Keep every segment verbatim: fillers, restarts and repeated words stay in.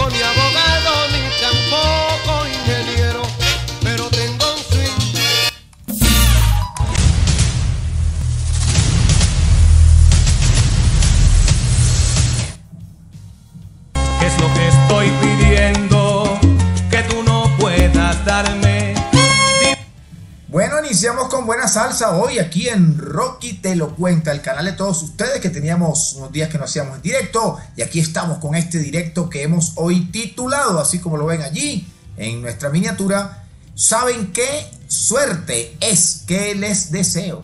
ni abogado, ni tampoco ingeniero, pero tengo un swing. ¿Qué es lo que estoy pidiendo que tú no puedas darme? Bueno, iniciamos con buena salsa hoy aquí en Rocky Te Lo Cuenta, el canal de todos ustedes, que teníamos unos días que no hacíamos en directo, y aquí estamos con este directo que hemos hoy titulado, así como lo ven allí en nuestra miniatura, ¿saben qué? Suerte es que les deseo.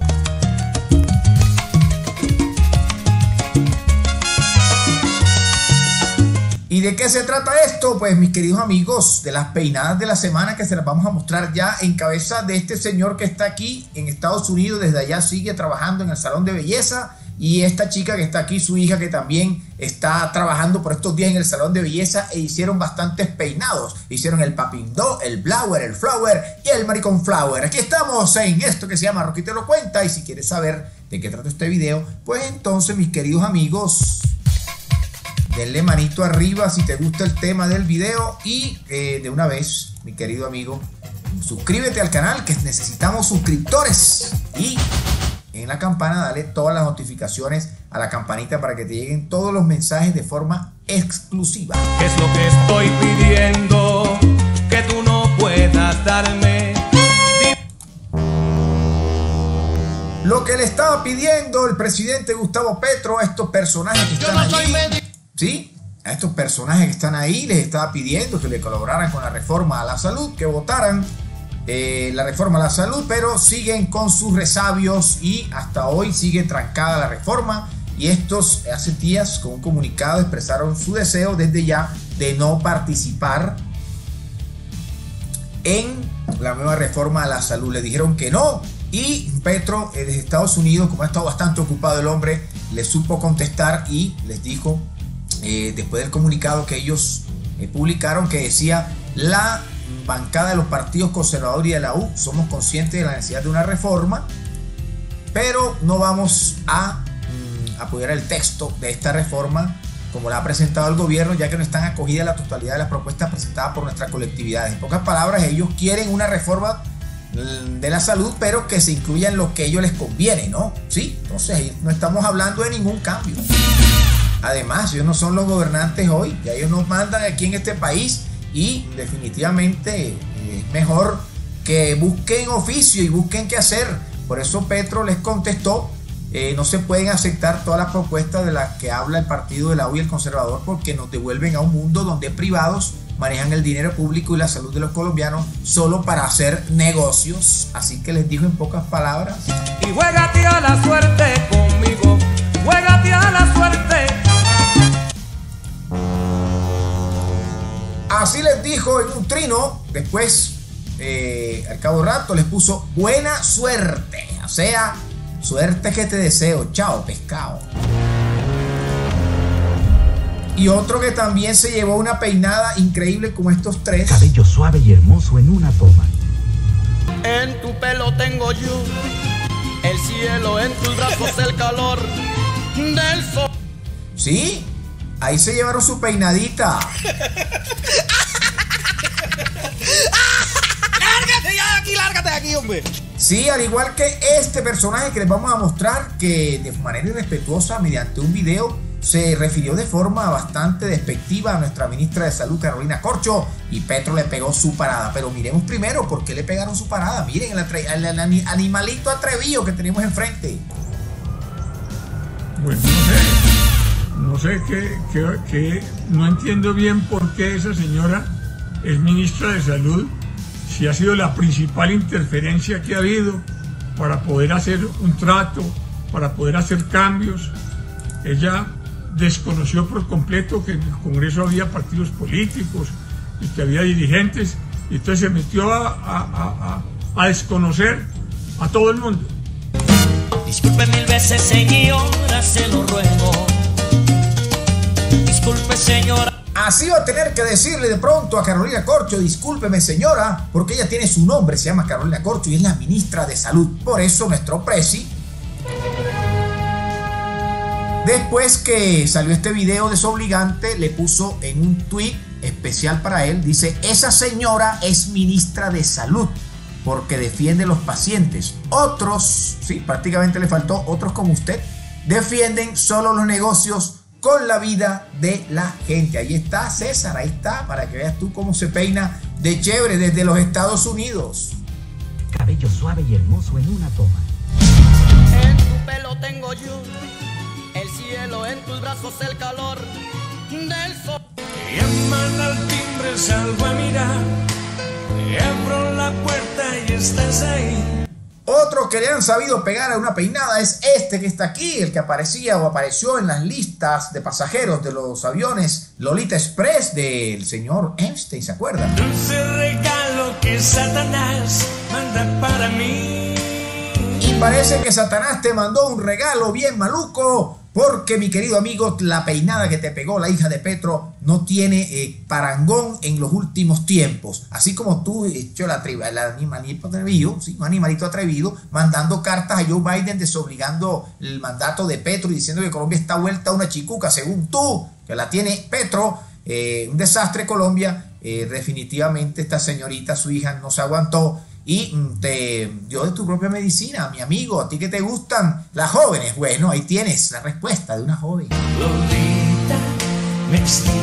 ¿Y de qué se trata esto? Pues mis queridos amigos, de las peinadas de la semana que se las vamos a mostrar ya en cabeza de este señor que está aquí en Estados Unidos, desde allá sigue trabajando en el salón de belleza, y esta chica que está aquí, su hija, que también está trabajando por estos días en el salón de belleza, e hicieron bastantes peinados, hicieron el papindó, el blower, el flower y el maricón flower. Aquí estamos en esto que se llama Rocky Te Lo Cuenta, y si quieres saber de qué trata este video, pues entonces mis queridos amigos, denle manito arriba si te gusta el tema del video, y eh, de una vez, mi querido amigo, suscríbete al canal, que necesitamos suscriptores, y en la campana dale todas las notificaciones a la campanita para que te lleguen todos los mensajes de forma exclusiva. ¿Qué es lo que estoy pidiendo que tú no puedas darme? Lo que le estaba pidiendo el presidente Gustavo Petro a estos personajes que están allí, ¿sí? A estos personajes que están ahí les estaba pidiendo que le colaboraran con la reforma a la salud, que votaran eh, la reforma a la salud, pero siguen con sus resabios y hasta hoy sigue trancada la reforma, y estos hace días con un comunicado expresaron su deseo desde ya de no participar en la nueva reforma a la salud. Le dijeron que no, y Petro eh, desde Estados Unidos, como ha estado bastante ocupado el hombre, le supo contestar y les dijo, Eh, después del comunicado que ellos eh, publicaron, que decía: la bancada de los partidos conservadores y de la U somos conscientes de la necesidad de una reforma, pero no vamos a mm, apoyar el texto de esta reforma como la ha presentado el gobierno, ya que no están acogidas la totalidad de las propuestas presentadas por nuestras colectividades. En pocas palabras, ellos quieren una reforma de la salud, pero que se incluya en lo que a ellos les conviene, ¿no? Sí, entonces no estamos hablando de ningún cambio. Además, ellos no son los gobernantes hoy, ya ellos nos mandan aquí en este país, y definitivamente es mejor que busquen oficio y busquen qué hacer. Por eso Petro les contestó, eh, no se pueden aceptar todas las propuestas de las que habla el partido de la U y el conservador, porque nos devuelven a un mundo donde privados manejan el dinero público y la salud de los colombianos solo para hacer negocios. Así que les digo en pocas palabras: Y juégate a la suerte conmigo, juégate a la suerte. Así les dijo en un trino. Después, eh, al cabo de rato, les puso buena suerte. O sea, suerte que te deseo. Chao, pescado. Y otro que también se llevó una peinada increíble como estos tres. Cabello suave y hermoso en una toma. En tu pelo tengo yo el cielo, en tus brazos el calor del sol. Sí, ahí se llevaron su peinadita. ¡Lárgate ya de aquí, lárgate de aquí, hombre! Sí, al igual que este personaje que les vamos a mostrar, que de manera irrespetuosa, mediante un video, se refirió de forma bastante despectiva a nuestra ministra de Salud, Carolina Corcho, y Petro le pegó su parada. Pero miremos primero por qué le pegaron su parada. Miren el, el, el animalito atrevido que tenemos enfrente. Bueno, no sé, no sé qué, qué, qué, no entiendo bien por qué esa señora es ministra de Salud, si ha sido la principal interferencia que ha habido para poder hacer un trato, para poder hacer cambios. Ella desconoció por completo que en el Congreso había partidos políticos y que había dirigentes, y entonces se metió a, a, a, a desconocer a todo el mundo. Disculpe mil veces, señora, se lo ruego. Disculpe, señora. Así va a tener que decirle de pronto a Carolina Corcho: discúlpeme, señora, porque ella tiene su nombre, se llama Carolina Corcho y es la ministra de Salud. Por eso nuestro presi, después que salió este video desobligante, le puso en un tweet especial para él. Dice, esa señora es ministra de salud porque defiende a los pacientes. Otros, sí, prácticamente le faltó, otros como usted, defienden solo los negocios con la vida de la gente. Ahí está César, ahí está, para que veas tú cómo se peina de chévere desde los Estados Unidos. Cabello suave y hermoso en una toma. En tu pelo tengo yo el cielo, en tus brazos el calor del sol. Llaman al timbre, salgo a mirar, y abro la puerta y estás ahí. Otro que le han sabido pegar a una peinada es este que está aquí, el que aparecía o apareció en las listas de pasajeros de los aviones Lolita Express del señor Einstein, ¿se acuerdan? Dulce regalo que Satanás manda para mí. Y parece que Satanás te mandó un regalo bien maluco, porque mi querido amigo, la peinada que te pegó la hija de Petro no tiene eh, parangón en los últimos tiempos. Así como tú, hecho la tribu, el animalito atrevido, ¿sí? Un animalito atrevido, mandando cartas a Joe Biden desobligando el mandato de Petro y diciendo que Colombia está vuelta a una chicuca, según tú, que la tiene Petro. Eh, un desastre Colombia. Eh, definitivamente esta señorita, su hija, no se aguantó y te dio de tu propia medicina, mi amigo. A ti que te gustan las jóvenes, bueno, ahí tienes la respuesta de una joven. Lolita, me excitas,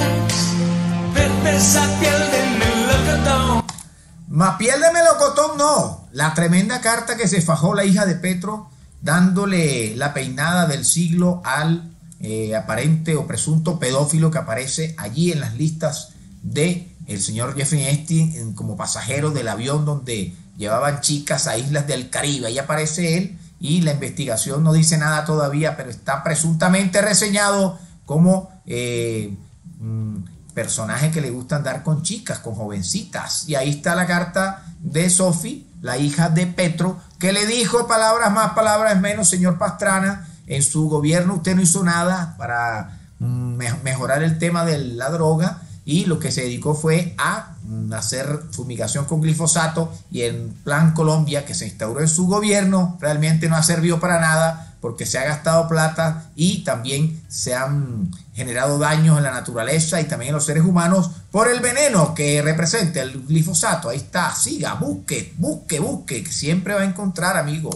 verte esa piel de melocotón. Más piel de melocotón no. La tremenda carta que se fajó la hija de Petro, dándole la peinada del siglo al eh, aparente o presunto pedófilo que aparece allí en las listas de el señor Jeffrey Epstein como pasajero del avión donde llevaban chicas a islas del Caribe. Ahí aparece él y la investigación no dice nada todavía, pero está presuntamente reseñado como eh, un personaje que le gusta andar con chicas, con jovencitas. Y ahí está la carta de Sophie, la hija de Petro, que le dijo palabras más, palabras menos, señor Pastrana, en su gobierno usted no hizo nada para mm, mejorar el tema de la droga. Y lo que se dedicó fue a hacer fumigación con glifosato, y el Plan Colombia que se instauró en su gobierno realmente no ha servido para nada, porque se ha gastado plata y también se han generado daños en la naturaleza y también en los seres humanos por el veneno que representa el glifosato. Ahí está, siga, busque, busque, busque, que siempre va a encontrar, amigo.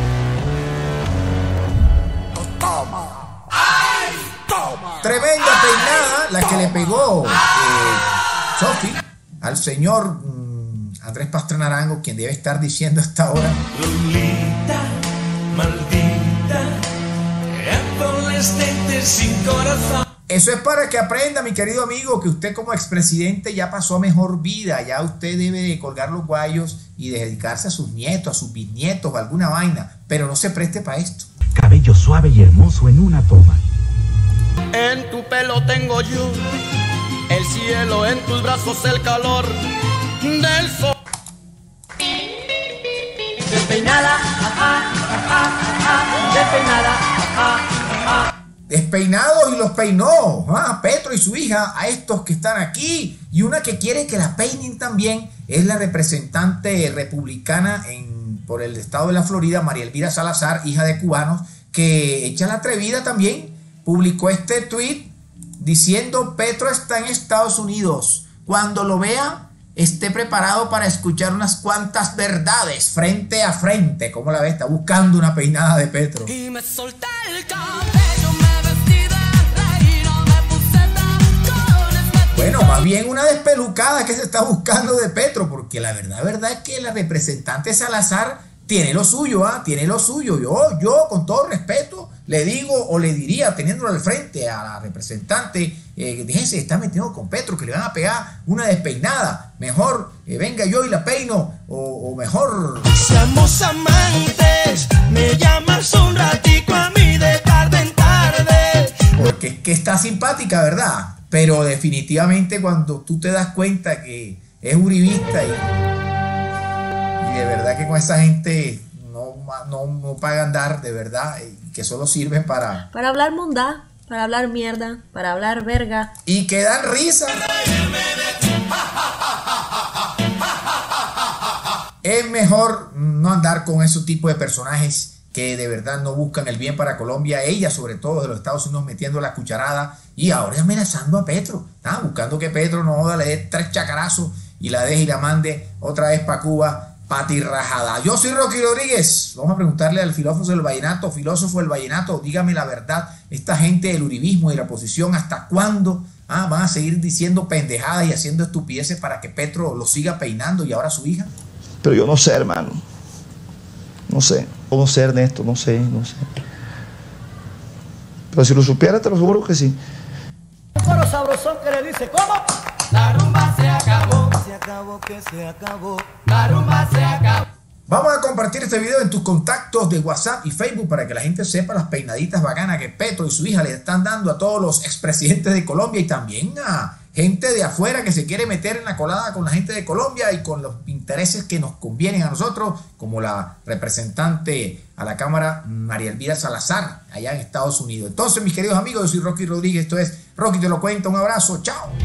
Toma. Tremenda peinada la que le pegó eh, Sophie al señor mm, Andrés Pastrana Arango, quien debe estar diciendo a esta hora: Lolita, maldita, adolescente sin corazón. Eso es para que aprenda, mi querido amigo, que usted como expresidente ya pasó a mejor vida. Ya usted debe de colgar los guayos y de dedicarse a sus nietos, a sus bisnietos, a alguna vaina, pero no se preste para esto. Cabello suave y hermoso en una toma. En tu pelo tengo yo el cielo, en tus brazos el calor del sol. Despeinada, ajá, ajá, ajá, despeinada, ajá, ajá. Despeinados y los peinó, ¿ah? Petro y su hija, a estos que están aquí. Y una que quiere que la peinen también es la representante republicana en, por el estado de la Florida, María Elvira Salazar, hija de cubanos, que echa la atrevida también. Publicó este tweet diciendo: Petro está en Estados Unidos. Cuando lo vea, esté preparado para escuchar unas cuantas verdades frente a frente. ¿Cómo la ve? Está buscando una peinada de Petro. Y me solté el cabello, me vestí de reina, me puse tacones, me... Bueno, más bien una despelucada que se está buscando de Petro, porque la verdad, verdad es que la representante Salazar tiene lo suyo, ¿ah? Tiene lo suyo. Yo, yo, con todo respeto, le digo o le diría, teniéndolo al frente a la representante, eh, déjense de estar metiendo con Petro, que le van a pegar una despeinada. Mejor eh, venga yo y la peino, o, o mejor... Seamos amantes, me llamas un ratico a mí de tarde en tarde. Porque es que está simpática, ¿verdad? Pero definitivamente cuando tú te das cuenta que es uribista y, y de verdad que con esa gente no, no, no pagan dar, de verdad, que solo sirven para... Para hablar mundá, para hablar mierda, para hablar verga. Y que dan risa. Es mejor no andar con ese tipo de personajes que de verdad no buscan el bien para Colombia, ella sobre todo de los Estados Unidos metiendo la cucharada y ahora amenazando a Petro, ¿ah? buscando que Petro no joda, le dé tres chacarazos y la deje y la mande otra vez para Cuba, patirrajada. Yo soy Rocky Rodríguez, vamos a preguntarle al filósofo del vallenato, filósofo del vallenato, dígame la verdad, esta gente del uribismo y la oposición, ¿hasta cuándo ah, van a seguir diciendo pendejadas y haciendo estupideces para que Petro lo siga peinando y ahora su hija? Pero yo no sé, hermano, no sé, no sé, Ernesto, no sé, no sé. Pero si lo supiera, te lo aseguro que sí. Un coro sabrosón que le dice, ¿cómo? La rumba se acabó, Se acabó, que se acabó. la rumba se acabó. Vamos a compartir este video en tus contactos de WhatsApp y Facebook para que la gente sepa las peinaditas bacanas que Petro y su hija le están dando a todos los expresidentes de Colombia y también a gente de afuera que se quiere meter en la colada con la gente de Colombia y con los intereses que nos convienen a nosotros, como la representante a la Cámara María Elvira Salazar allá en Estados Unidos. Entonces, mis queridos amigos, yo soy Rocky Rodríguez, esto es Rocky Te Lo Cuenta, un abrazo, chao.